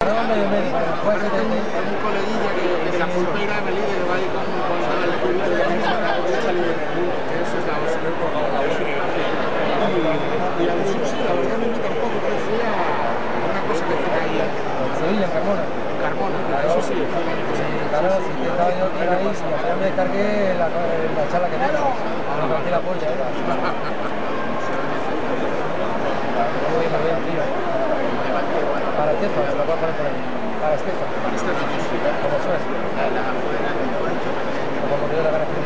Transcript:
medio medio, pero después Tengo un coleguilla que se pulpeira de Melilla que va ahí con la lectura de la misma salir del mundo, que eso es la base. Y a los sí, la verdad no tampoco, pero fui a una cosa que tiene ahí. en Sevilla, en Carmona. En Carmona, Claro, eso sí, fue el año pasado. claro, si te estaba yo aquí ahí, si al final me descargué la charla que tengo. No partí la polla, era. Muy bien, tío. Para Estefan, se lo voy a poner por ahí. Para Estefan. Como suena. Como murió la cara.